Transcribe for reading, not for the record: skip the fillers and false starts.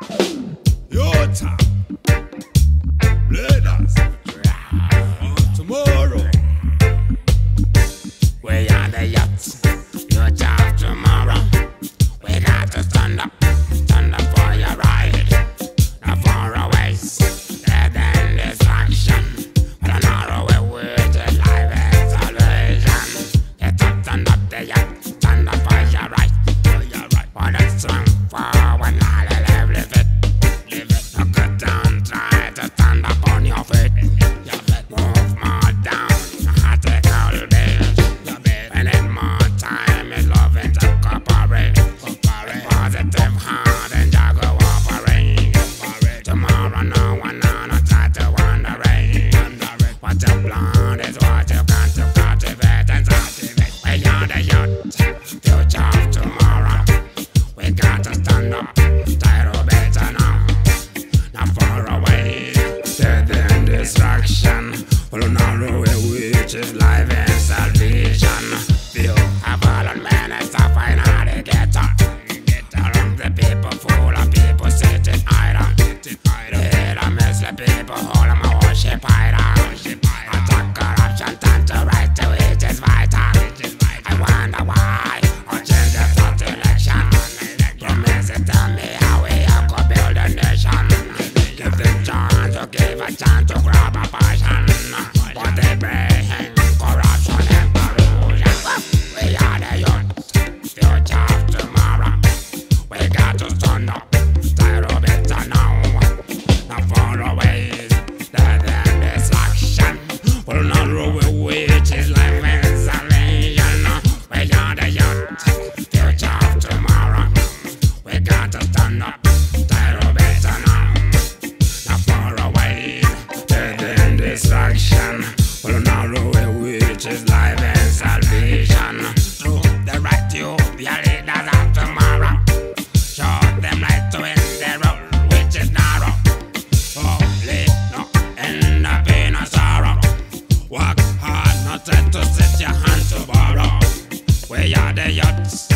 Yota, leaders of tomorrow. We are the yachts, youth of tomorrow. We got to stand up for your ride. Not far away, dead and destruction. But an arrow away to life and salvation. Get up, stand up the yacht, stand up for your right. For the strong, for when all the live it. Now get down, try to stand up on your feet. Move more down, take all day. And in more time, it's loving to cooperate. Positive heart and just go operate. Tomorrow, no one try to wondering. What you plant is what you got to cultivate and cultivate. We are the youth, future of tomorrow. We got to stand up, try to better now. Not far away, death and destruction. Follow narrow way, which is life and salvation. Few have fallen men and suffering how they get up. Around the people full of people sitting idle. They don't miss the people, hold them a worship idol. Attack corruption, turn to right to it is vital. I wonder why, or change the thought election. Promise it, tell me how we have to build a nation. Give them chance to give a chance to grab a passion. But they bring corruption and pollution. We are the youth, future of tomorrow. We got to stand up, try to better now. Not far away, death and destruction. Will not rule which is life and salvation. We are the youth, future of tomorrow. We got to stand up, try to better now. Not far away, death and destruction. Will not rule which is life and salvation. To the right, you, the leaders of tomorrow. Show them light to end the road which is narrow. Holy, no end up in a sorrow. Work hard, not try to set your hand to borrow. We are the youths.